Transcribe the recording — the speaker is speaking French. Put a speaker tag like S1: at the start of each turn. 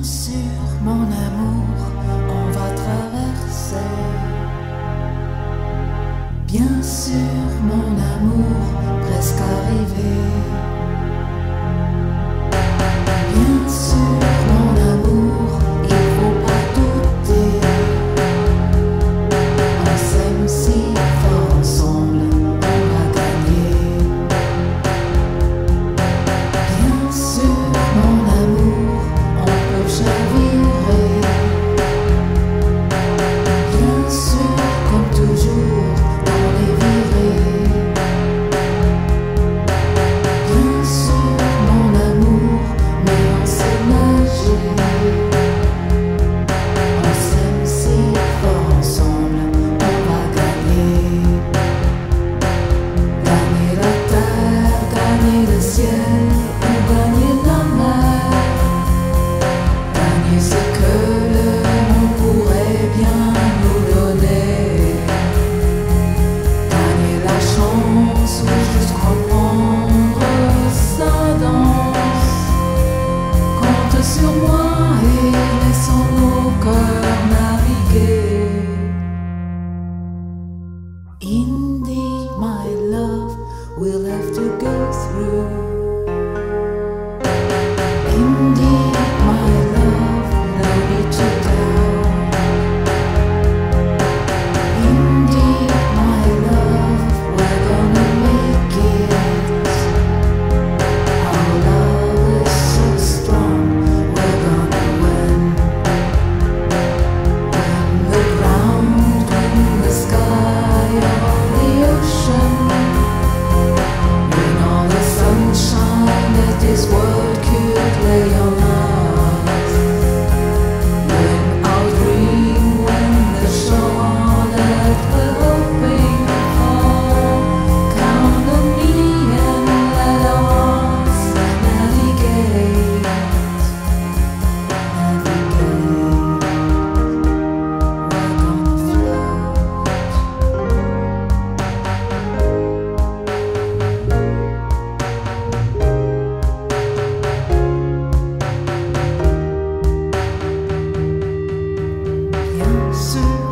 S1: sûr, mon amour, on va traverser. Bien sûr, mon amour, presque arrivé. Bien sûr, mon amour, il faut pas douter. On s'aime si fort ensemble, on va gagner. Bien sûr, mon amour, on peut chavirer. Bien sûr, comme toujours, dans les virées. Bien sûr, mon amour, mais on sait nager. On s'aime si fort ensemble, on va gagner. Gagner la terre, gagner le ciel, ou gagner la mer. Gagner ce que le monde pourrait bien nous donner. Gagner la chance ou juste comprendre sa danse. Compte sur moi et laissons nos cœurs naviguer. Indeed, my love, we'll have to go through. Indeed, my love, no need to doubt. Indeed, my love, we're gonna make it. Our love is so strong, we're gonna win. When the ground, when the sky, or the ocean, when all the sunshine that this world could lay on us. When our dream, when the shore that we're hoping for, count on me and let us navigate. Navigate. We're gonna float. Bien sûr,